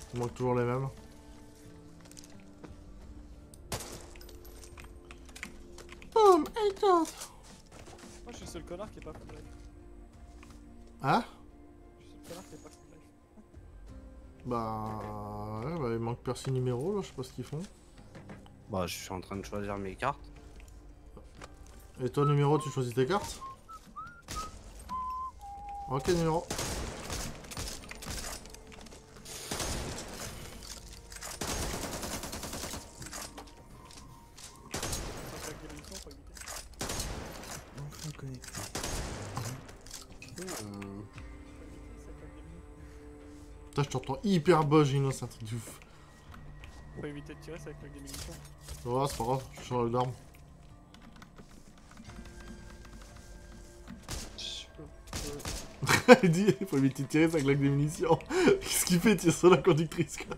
Il manque toujours les mêmes. Boom, headshot. Moi je suis le seul connard qui est pas full life. Hein? Je suis le connard qui est pas full life. Bah... Ouais, bah il manque Percy numéro là, je sais pas ce qu'ils font. Bah je suis en train de choisir mes cartes. Et toi numéro, tu choisis tes cartes? Ok numéro. Enfin connecté. Putain, je t'entends hyper bas, Gino, c'est un truc de ouf. Faut éviter de tirer, c'est avec des munitions. Ouais, c'est pas grave, je change d'arme. Il dit, faut éviter de tirer, ça claque des munitions. Qu'est-ce qu'il fait, tire sur la conductrice, quoi.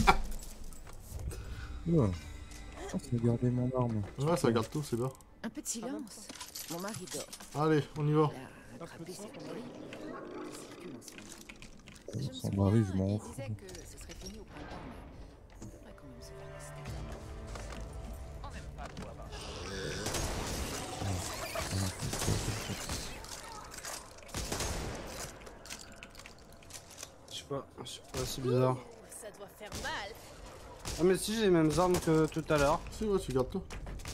Ouais. Oh, ça a gardé mon arme. Ouais, ça garde tout, c'est bien. Un peu de silence. Mon mari dort. Allez, on y va. Elle a rattrapé cette nuit. Circule en ce moment. Je me Son souviens, mari, je m'en il fous. disait que ce serait fini au printemps, mais on devrait quand même se faire tester. On n'aime pas trop avoir. Je sais pas, c'est bizarre. Ça doit faire mal. Ah mais si j'ai les mêmes armes que tout à l'heure. Si, ouais, tu gardes tout.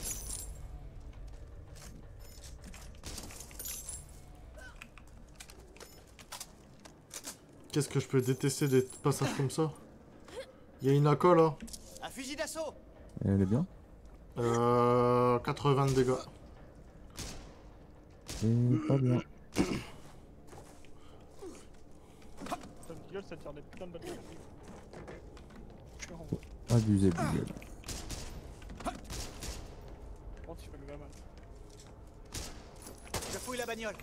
Qu'est-ce que je peux détester des passages comme ça? Il y a une ACO là. Un fusil d'assaut. Elle est bien. 80 de dégâts. Et pas bien. Ça me gueule, ça tire des putains de balles. Je suis en haut. Abusé du gueule. Oh, tu fais le gamin. Je fouille la bagnole.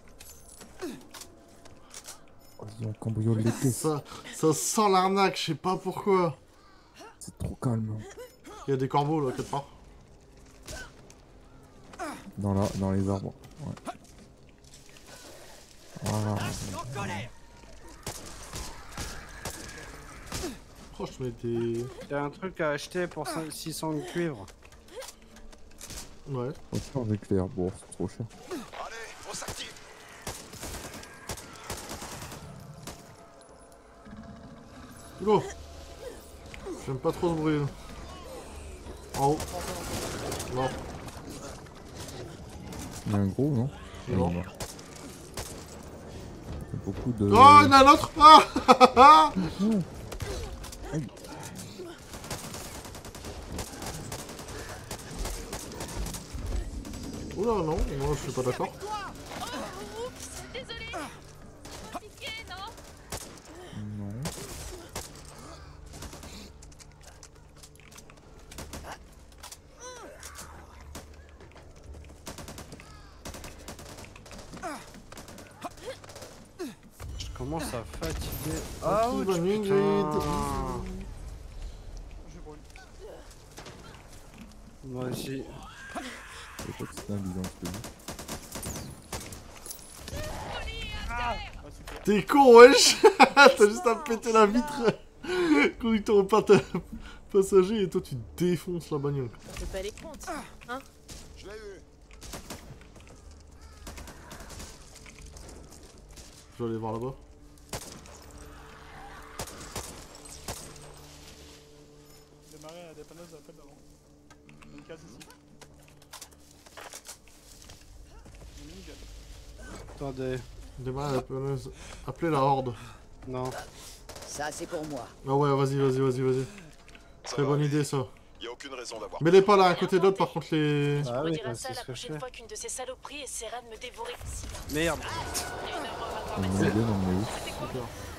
Oh, ils ont cambriolé l'été. Ça sent l'arnaque, je sais pas pourquoi. C'est trop calme. Il y a des corbeaux là, quelque part. Dans les arbres. Ouais. Voilà. Je suis en colère. Oh, je mets des... Il y a un truc à acheter pour 600 de cuivre. Ouais. Faut faire avec les arbres, c'est trop cher. Allez, on s'active. Oula. J'aime pas trop ce bruit là. En haut. Non. Il y a un gros, non? Non. Il y a beaucoup de... Oh, il y en a un autre. Ah. Aïe. Oula, non, moi je suis pas d'accord. Oups, désolé. Piqué, non? Non. Je commence à fatiguer. Ah, Ouch, bonne nuit, putain. Je brûle. Moi aussi. Je sais pas que c'est un bidon, je te dis. Ah, super. T'es con, wesh. T'as juste à péter la vitre. Conducteur au passager et toi tu défonces la bagnole. On fait pas les comptes, hein? Je l'ai eu. Je vais aller voir là-bas. Démarrer à la dépanneuse à peine avant. Une case ici. Une minigun. Attendez. Démarrer la pelouse. Appelez la horde. Non. Ça, c'est pour moi. Ah ouais, vas-y. Très bonne idée ça. Y a aucune raison d'avoir. Mets-les pas là, à côté de l'autre par contre les... Ah oui, Redira c'est ça ce la que je prochaine fais. fois qu'une de ces saloperies essaiera de me dévorer. Merde. Il y a une erreur On informatique. est bien, on est où? Super.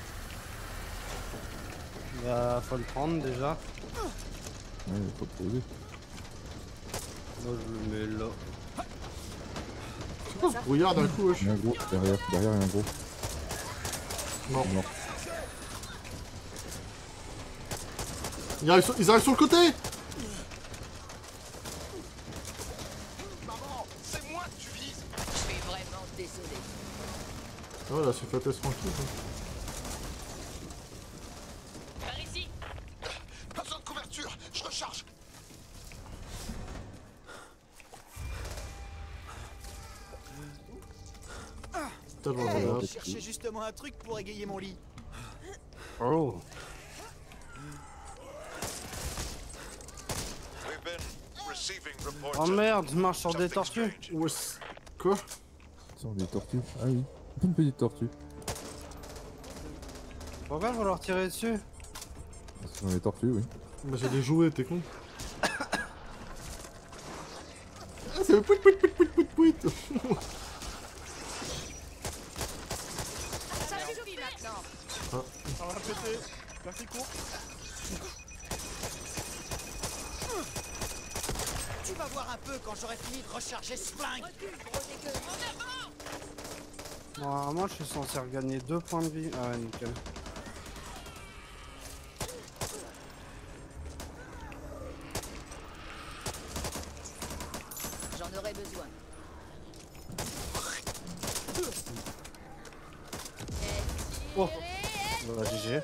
Bah, faut le prendre déjà. Ouais, faut le poser. Moi, je le mets là. C'est quoi ce brouillard d'un coup, wesh? Il y a un gros, derrière il y a un gros. Non. Non. Ils arrivent sur le côté. Maman, c'est moi que tu vises. Je suis vraiment désolé. Ah ouais, là c'est fait tranquille. Par ici. putain, je m'en Ouais, vais ouais. Je cherchais justement un truc pour égayer mon lit. Oh. We've been receiving reports Oh of merde, je marche sur des something tortues. strange. Ouais, quoi? Sur des tortues. Ah oui. Une petite tortue. Pourquoi vouloir tirer dessus? Sur des tortues, oui. Bah j'ai des jouets, t'es con. Ah, c'est le pouit pouit pouit pouit pouit pouit. Ça suffit maintenant. Ça va péter. Merci, court. Tu vas voir un peu quand j'aurai fini de recharger ce flingue. Normalement, je suis censé regagner 2 points de vie. Ah ouais, nickel. J'en aurais besoin. Oh. Bah, GG.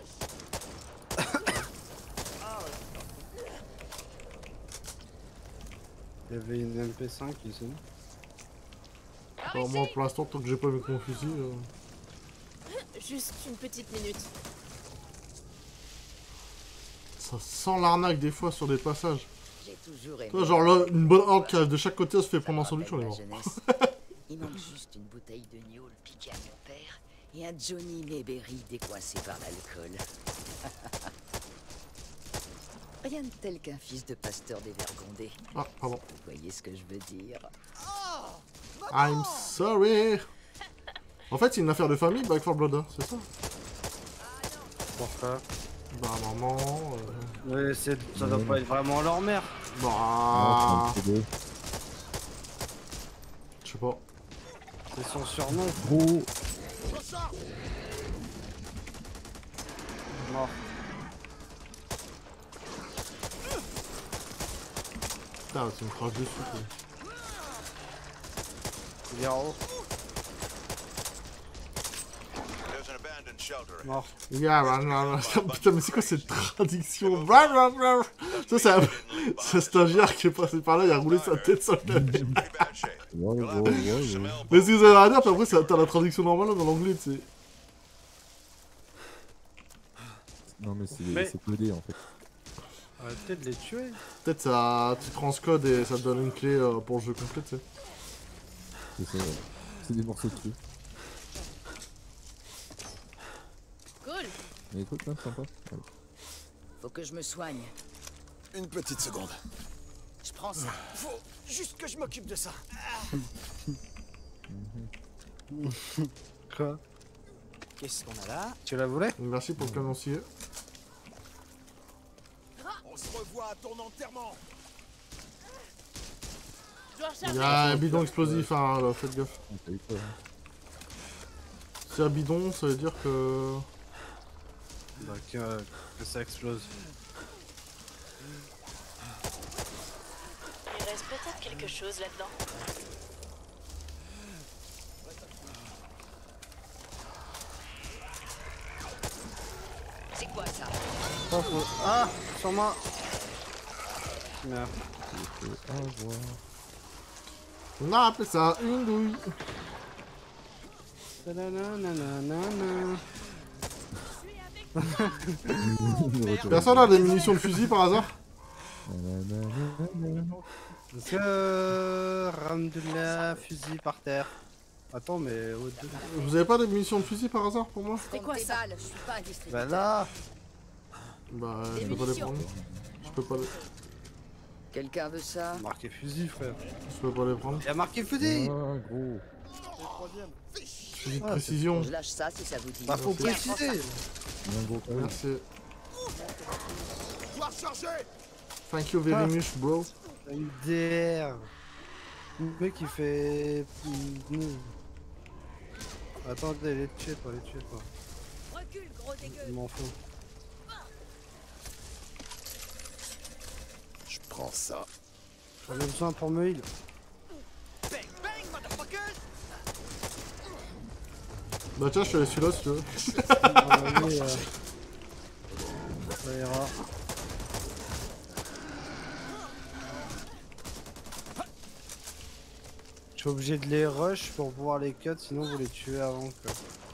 Il y avait une MP5 ici. Alors moi pour l'instant tant que j'ai pas mis mon fusil... Juste une petite minute. Ça sent l'arnaque des fois sur des passages. J'ai toujours aimé. Toi genre là, une bonne horde qui arrive de chaque côté, elle se fait prendre un Ça me sandwich, on est mort. rappelle ma jeunesse. Il manque juste une bouteille de gnôle piquée à mon père et un Johnny Mayberry décoincé par l'alcool. Rien de tel qu'un fils de pasteur dévergondé. Ah, pardon. Vous voyez ce que je veux dire? I'm sorry. En fait c'est une affaire de famille, Back 4 Blood, hein, c'est ça? Pourquoi? Bah maman... Ouais, ça doit pas être vraiment leur mère. Bah... Ah, Je sais pas. C'est son surnom. gros. Mort. Putain, tu me craches dessus quoi. Il est en haut. There's an abandoned shelter. Mort. Yeah, putain, mais c'est quoi cette traduction? Ça, c'est un stagiaire qui est passé par là, il a roulé sa tête sur le Pretty bad shape. Ouais, You'll ouais, have to use ouais, some ouais. elbow. Mais ce que vous avez à dire, puis après, t'as la traduction normale dans l'anglais, tu sais. Non, mais Mais- c'est codé en fait. Arrêtez de les tuer. Peut-être ça, tu transcodes et ça te donne une clé pour le jeu complet, tu sais. C'est ça, ouais. C'est des morceaux de trucs. Cool. Mais des trucs là, sympa. Ouais. Faut que je me soigne. Une petite seconde. Je prends ça. Faut juste que je m'occupe de ça. Quoi? Qu'est-ce qu'on a là? Tu la voulais? Merci pour le canoncier. On se revoit à ton enterrement. Il y a un bidon explosif, hein, là, faites gaffe. On paye pas, hein. Si un bidon, ça veut dire que... Bah, que ça explose. Il reste peut-être quelque chose là-dedans. C'est quoi ça? Ah! Sur moi! Merde. Il faut avoir. On a appelé ça une douille. Nananananana. Personne a des munitions de fusil par hasard? Est-ce que Ramdullah fusil par terre? Attends, mais au-delà. Vous avez pas des munitions de fusil par hasard pour moi? C'est quoi ça? Je suis pas un distributeur. Bah là! Bah, Des je peux pas les munitions. prendre. Je peux pas les... Quelqu'un veut ça? Marqué fusil, frère. Je peux pas les prendre. Il y a marqué fusil! Ah, gros. C'est le troisième. Fusil de précision. Je lâche ça si ça vous dit. Bah, faut Tiens, préciser! Un gros quand même. Merci. Dois recharger. Thank you very much, bro. Une DR! Le mec il fait. Attendez, les tuer pas, les tuer pas. recule, gros dégueu. Je m'en fous. Je prends ça. J'en ai besoin pour me heal. Bang bang, motherfucker! Bah tiens, je te laisse celui-là si tu veux. Allez, ça ira. suis obligé de les rush pour pouvoir les cut, sinon vous les tuez avant que...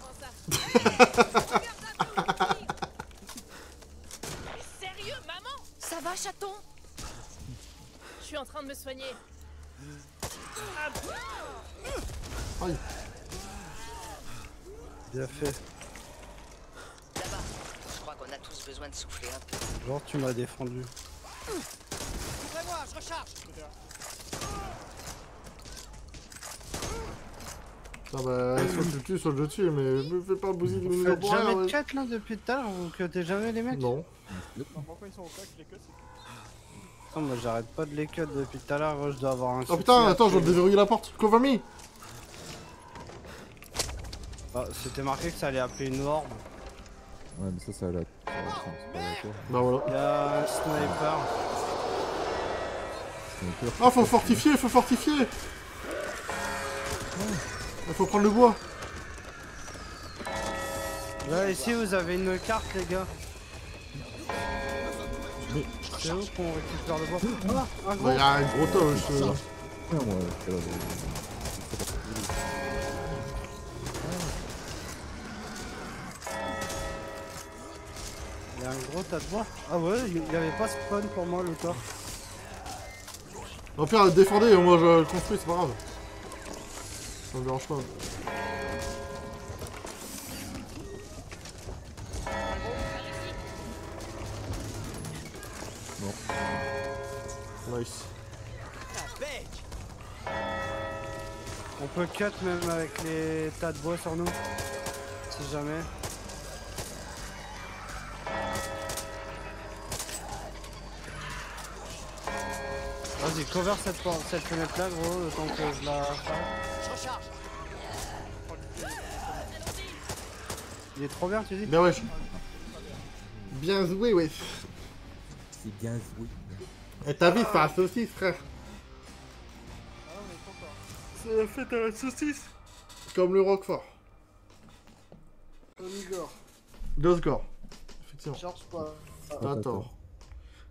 Sérieux, maman? Ça va, chaton? Je suis en train de me soigner. Aïe. Bien fait. Là-bas. Je crois qu'on a tous besoin de souffler un peu. Genre tu m'as défendu. Ouvrez-moi, je recharge. Ah bah, soit tu le tues, soit je le tue, mais me fais pas bousiller des Vous minutes faites pour jamais rien, de ouais. cut là depuis tout à l'heure, vous cuttez jamais les mecs? Non. Moi, quand ils sont au pack, les cuts, c'est Non, moi j'arrête pas de les cut depuis tout à l'heure, je dois avoir un Oh souci putain, à attends, je tuer. viens de déverrouiller la porte. Cover me. Ah, c'était marqué que ça allait appeler une horde. Ouais, mais ça, c'est à la. C'est pas à la tour. Bah voilà. Il y a un sniper. Sniper, Ah, faut fortifier, faut fortifier. Il faut prendre le bois. Là ici vous avez une carte les gars. C'est où qu'on récupère le bois? Ah, un gros. Bah, y'a un gros toche. Ouais, moi, c'est là. Il y a un gros tas de bois. Ah ouais, il y avait pas spawn pour moi le corps. Au pire, défendez, moi je construis, c'est pas grave. Ça me dérange pas. Nice. Ah, bec. On peut cut même avec les tas de bois sur nous. Si jamais. Vas-y, cover cette fenêtre là gros, le temps que je la ferme. Je recharge. Il est trop bien tu dis? Bien wesh. Bien joué, wesh. C'est bien joué. Et t'as vu, c'est un saucisse, frère. Ah, on est trop fort. C'est la fête à la saucisse. Comme le Roquefort. Igor, Deux scores. Effectivement. cherche pas. T'as tort.